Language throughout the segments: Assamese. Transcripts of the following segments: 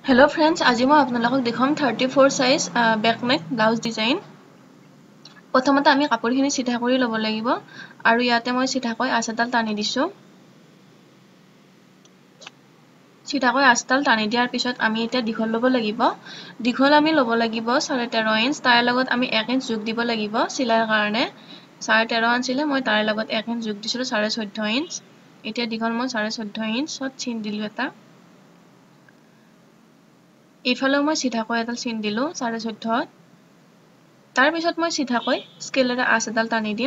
Hello friends, আজি মই আপোনালোকক দেখাম 34 size back neck blouse design. প্ৰথমতে আমি কাপোৰখিনি সিধা কৰি ল'ব লাগিব আৰু ইয়াতে মই সিধাকৈ আঁচডাল টানি দিছো। সিধাকৈ আঁচডাল টানি দিয়াৰ পিছত আমি এতিয়া দীঘল ল'ব লাগিব। দীঘল আমি ল'ব লাগিব 13.5 ইঞ্চ। তাৰ লগত আমি 1 ইঞ্চ যোগ দিব লাগিব চিলাইৰ কাৰণে। 13.5 আছিলে, মই তাৰ লগত 1 ইঞ্চ যোগ দিছিলো 14.5 ইঞ্চ। এতিয়া দীঘল মই 14.5 ইঞ্চত চিন দিলো এটা। এইফালেও মই সিধাকৈ এডাল চিন দিলো 14.5। তাৰ পিছত মই সিধাকৈ স্কেলেৰে আঁচ এডাল টানি দিম।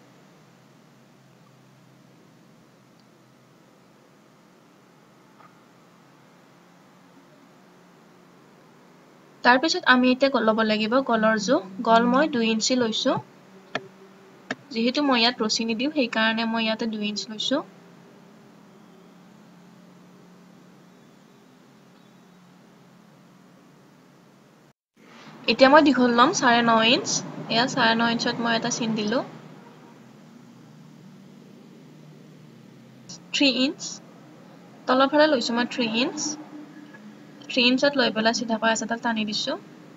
তাৰ পিছত আমি এতিয়া ল'ব লাগিব গলৰ জোখ। গল মই 2 ইঞ্চি লৈছো। যেহেতু মই ইয়াত ৰচি নিদিও সেই কাৰণে মই ইয়াতে 2 ইঞ্চ লৈছো। এতিয়া মই দীঘল লম 9.5 ইঞ্চ। এয়া 9.5 ইঞ্চত মই এটা চিন দিলো। 3 ইঞ্চ তলৰ ফালে লৈছো মই 3 ইঞ্চ। 3 ইঞ্চত লৈ পেলাই সিধাকৈ আঁচ এডাল টানি দিছো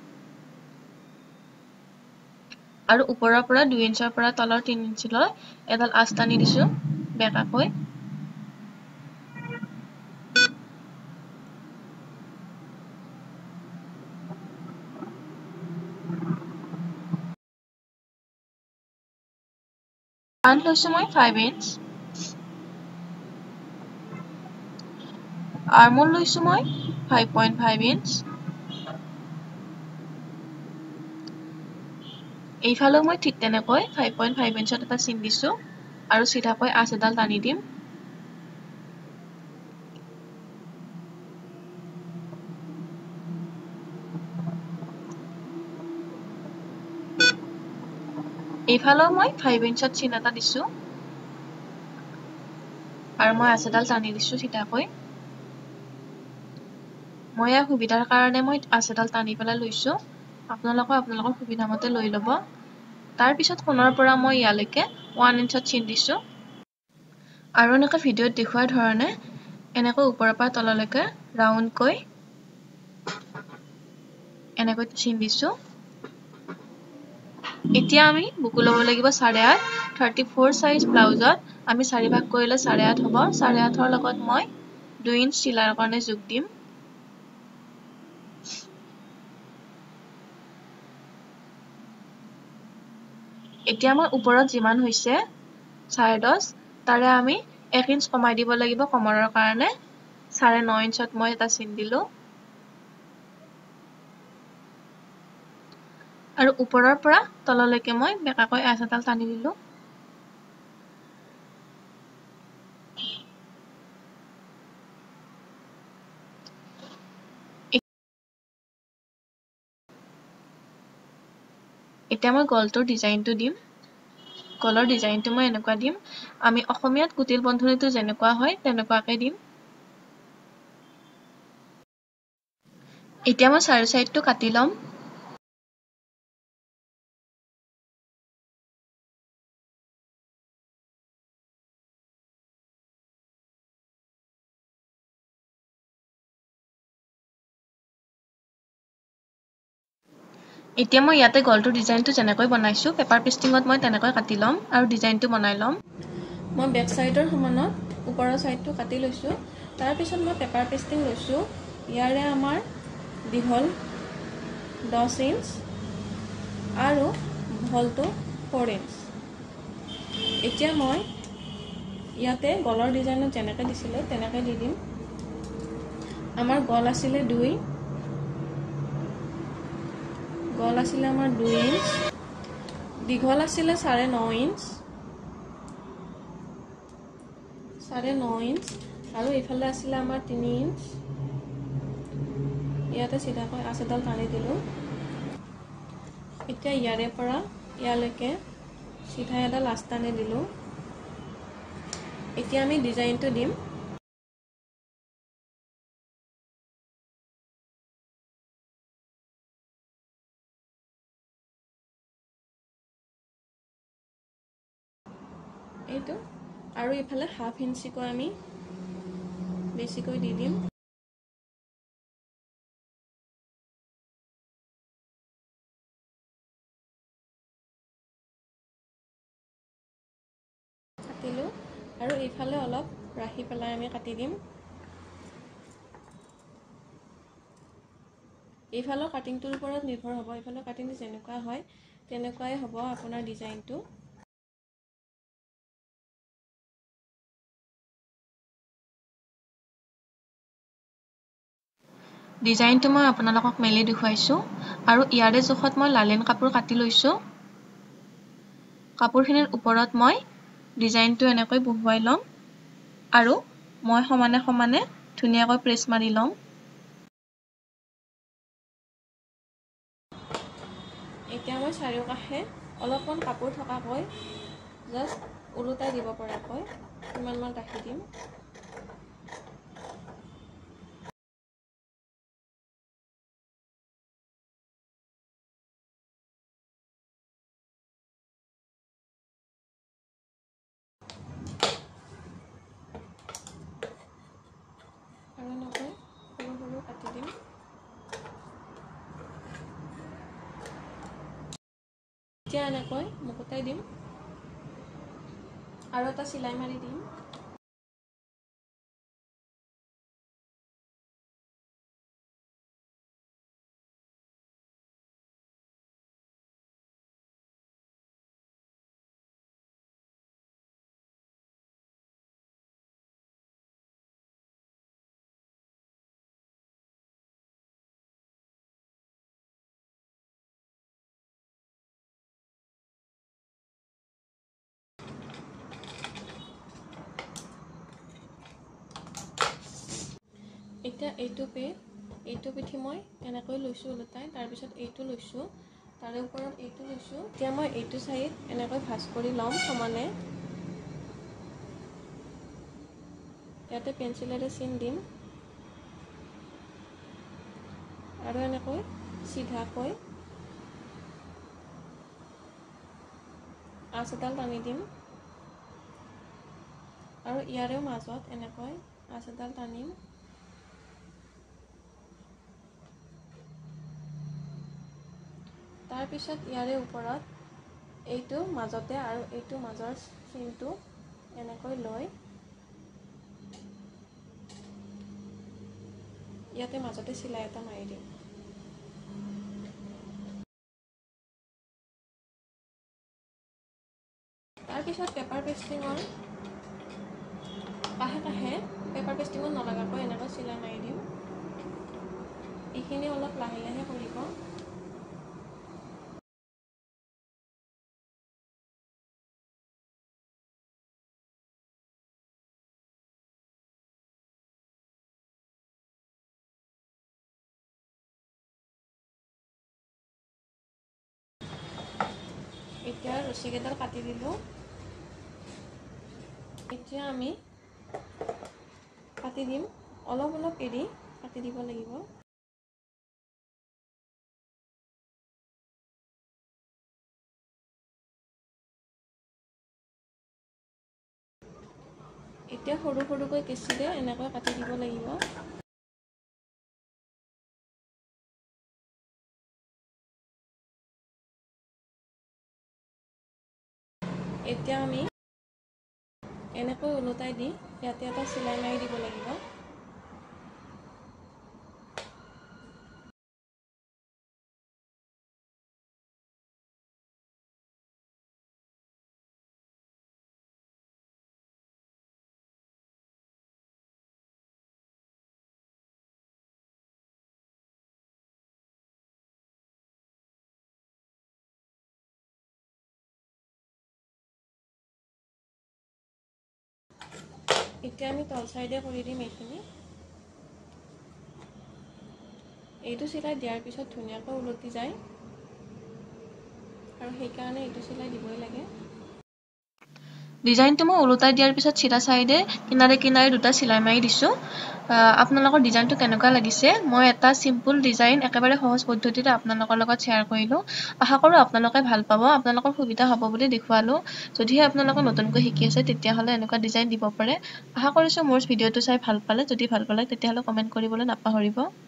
আৰু ওপৰৰ পৰা 2 ইঞ্চৰ পৰা তলৰ 3 ইঞ্চলৈ এডাল আঁচ টানি দিছো বেকাকৈ। ফ্ৰণ্ট লৈছো মই 5 ইঞ্চ। আৰ্মহোল লৈছো মই 5.5 ইঞ্চ। এইফালেও মই ঠিক তেনেকৈ 5.5 ইঞ্চত এটা চিন দিছো আৰু সিধাকৈ আঁচ এডাল টানি দিম। এইফালেও মই 5 ইঞ্চত চিন এটা দিছো আৰু মই আঁচ এডাল টানি দিছো সিধাকৈ। মই ইয়াৰ সুবিধাৰ কাৰণে মই আঁচ এডাল টানি পেলাই লৈছো। আপোনালোকৰ সুবিধা মতে লৈ ল'ব। তাৰ পিছত কোণৰ পৰা মই ইয়ালৈকে 1 ইঞ্চত চিন দিছো আৰু এনেকৈ ভিডিঅ'ত দেখুওৱাৰ ধৰণে এনেকৈ ওপৰৰ পৰা তললৈকে ৰাউণ্ডকৈ এনেকৈ চিন দিছো। এতিয়া আমি বুকু ল'ব লাগিব 8.5। 34 সাইজ ব্লাউজত আমি 4 ভাগ কৰিলে 8.5 হ'ব। 8.5ৰ লগত মই 2 ইঞ্চ চিলাইৰ কাৰণে যোগ দিম। এতিয়া মই ওপৰত যিমান হৈছে 10.5 তাৰে আমি 1 ইঞ্চ কমাই দিব লাগিব কমৰৰ কাৰণে। 9.5 ইঞ্চত মই এটা চিন দিলো আৰু ওপৰৰ পৰা তললৈকে মই বেকাকৈ আঁচ এডাল টানি দিলো। এতিয়া মই গলটোৰ ডিজাইনটো দিম। গলৰ ডিজাইনটো মই এনেকুৱা দিম। আমি অসমীয়াত কুটিল বন্ধনীটো যেনেকুৱা হয় তেনেকুৱাকৈ দিম। এতিয়া মই চাৰি চাইডটো কাটি ল'ম। এতিয়া মই ইয়াতে গলটোৰ ডিজাইনটো যেনেকৈ বনাইছো পেপাৰ পেষ্টিঙত মই তেনেকৈ কাটি ল'ম আৰু ডিজাইনটো বনাই ল'ম। মই বেক সাইডৰ সমানত ওপৰৰ সাইডটো কাটি লৈছো। তাৰ পিছত মই পেপাৰ পেষ্টিং লৈছো। ইয়াৰে আমাৰ দীঘল 10 ইঞ্চ আৰু বহলটো 4 ইঞ্চ। এতিয়া মই ইয়াতে গলৰ ডিজাইনত যেনেকৈ দিছিলে তেনেকৈ দি দিম। আমাৰ গল আছিলে 2 ইঞ্চ, দীঘল আছিলে 9.5 ইঞ্চ, আৰু এইফালে আছিলে আমাৰ 3 ইঞ্চ। ইয়াতে সিধাকৈ আঁচ এডাল টানি দিলো। এতিয়া ইয়াৰে পৰা ইয়ালৈকে সিধা এডাল আঁচ টানি দিলো। এতিয়া আমি ডিজাইনটো দিম। এইটো আৰু ইফালে 1/2 ইঞ্চিকৈ আমি বেছিকৈ দি দিম। আৰু এইফালে অলপ ৰাখি পেলাই আমি কাটি দিম এইফালৰ কাটিংটোৰ ওপৰত নিৰ্ভৰ হ'ব এইফালৰ কাটিং যেনেকুৱা হয় তেনেকুৱাই হ'ব আপোনাৰ ডিজাইনটো ডিজাইনটো মই আপোনালোকক মেলি দেখুৱাইছো আৰু ইয়াৰে জোখত মই লালেন কাপোৰ কাটি লৈছো কাপোৰখিনিৰ ওপৰত মই ডিজাইনটো এনেকৈ বহুৱাই লম আৰু মই সমানে সমানে ধুনীয়াকৈ প্ৰেছ মাৰি লম এতিয়া মই চাৰিওকাষে অলপমান কাপোৰ থকাকৈ জাষ্ট উলটাই দিব পৰাকৈ ইমানমান ৰাখি দিম আৰু এনেকৈ সৰু সৰু কাটি দিম এতিয়া এনেকৈ মুকুতাই দিম আৰু এটা চিলাই মাৰি দিম এতিয়া এইটো পিঠি মই এনেকৈ লৈছো উলটাই তাৰ পিছত এইটো লৈছো তাৰে ওপৰত এইটো লৈছো এতিয়া মই এইটো সাইড এনেকৈ ভাঁজ কৰি লম সমানে ইয়াতে পেন্সিলেৰে চিন দিম আৰু এনেকৈ সিধাকৈ আঁচ এডাল টানি দিম আৰু ইয়াৰেও মাজত এনেকৈ আঁচ এডাল টানিম তাৰ পিছত ইয়াৰে ওপৰত এইটো মাজতে আৰু এইটো মাজৰ চিনটো এনেকৈ লৈ ইয়াতে মাজতে চিলাই এটা মাৰি দিম তাৰ পিছত পেপাৰ পেস্টিঙৰ কাষে কাষে পেপাৰ পেস্টিঙত নলগাকৈ এনেকৈ চিলাই মাৰি দিম এইখিনি অলপ লাহে লাহে কৰিব এতিয়া ৰছীকেইডাল কাটি দিলোঁ এতিয়া আমি কাটি দিম অলপ অলপ এৰি কাটি দিব লাগিব এতিয়া সৰু সৰুকৈ কেঁচিৰে এনেকৈ কাটি দিব লাগিব এতিয়া আমি এনেকৈ উলটাই দি ইয়াতে এটা চিলাই মাৰি দিব লাগিব এতিয়া আমি তল সাইডে কৰি দিম এইখিনি এইটো চিলাই দিয়াৰ পিছত ধুনীয়াকৈ উলটি যায় আৰু সেইকাৰণে এইটো চিলাই দিবই লাগে ডিজাইনটো মই উলটাই দিয়াৰ পিছত চিধা সাইডে কিনাৰে কিনাৰে দুটা চিলাই মাৰি দিছো আপোনালোকৰ ডিজাইনটো কেনেকুৱা লাগিছে মই এটা সিম্পল ডিজাইন একেবাৰে সহজ পদ্ধতিতে আপোনালোকৰ লগত শেয়াৰ কৰিলো আশা কৰো আপোনালোকে ভাল পাব আপোনালোকৰ সুবিধা হ'ব বুলি দেখুৱালো যদিহে আপোনালোকে নতুনকৈ শিকি আছে তেতিয়া হলে এনেকুৱা ডিজাইন দিব পাৰে আশা কৰিছো মোৰ ভিডিওটো চাই ভাল পালে যদি ভাল পালে তেতিয়া হলে কমেন্ট কৰিবলৈ নাপাহৰিব